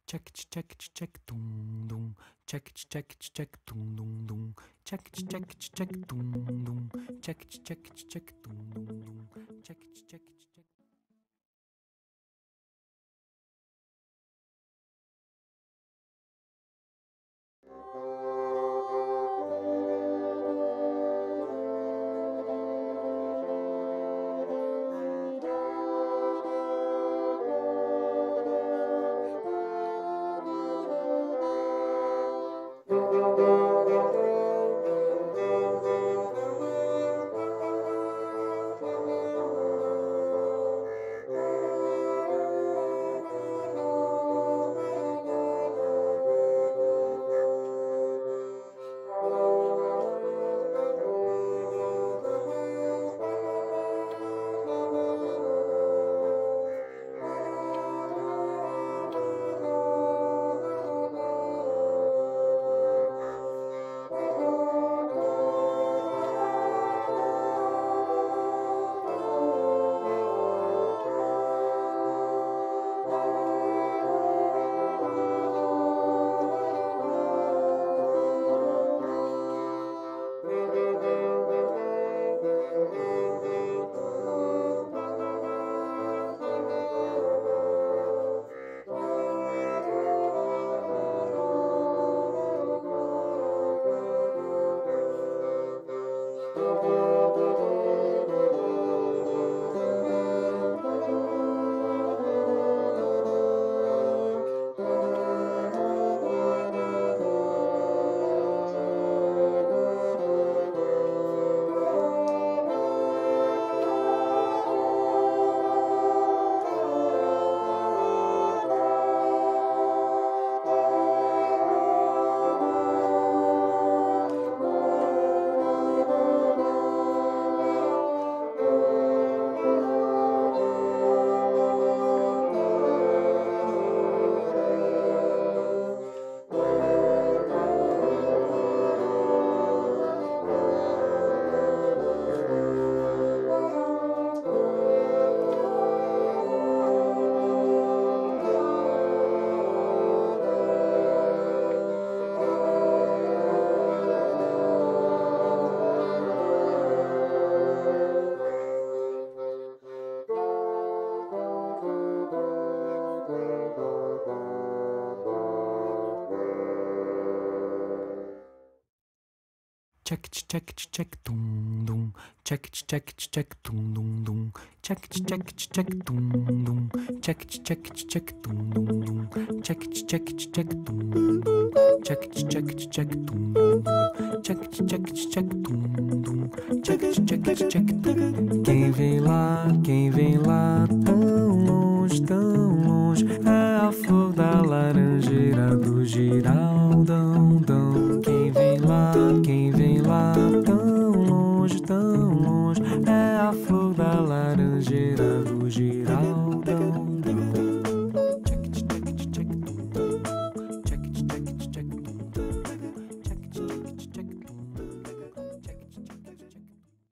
check check check dum dum check check check dum dum dum check check check dum dum check check check dum dum dum check check check. Check check check dum dum check check check dum dum dum check check check dum dum check check check dum dum dum check check check dum dum check check check dum dum check check check dum dum check check check dum. Quem vem lá, quem vem lá,